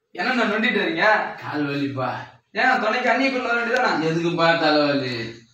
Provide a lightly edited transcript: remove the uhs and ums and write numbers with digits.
என்ன நொண்டிட்டு இருக்கீங்க? கால் வலிப்பா. ஏன் துணைக்கு அண்ணி கொண்டு வர வேண்டியதானே? எதுக்குப்பா தலைவலி?